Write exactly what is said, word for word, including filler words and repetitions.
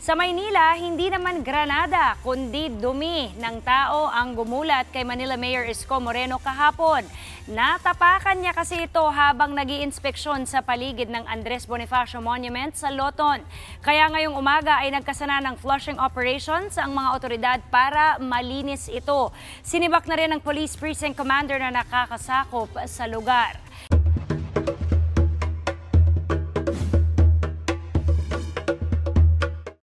Sa Maynila, hindi naman granada, kundi dumi ng tao ang gumulat kay Manila Mayor Isko Moreno kahapon. Natapakan niya kasi ito habang nag-iinspeksyon sa paligid ng Andres Bonifacio Monument sa Loton. Kaya ngayong umaga ay nagkasana ng flushing operations ang mga otoridad para malinis ito. Sinibak na rin ng Police Precinct Commander na nakakasakop sa lugar.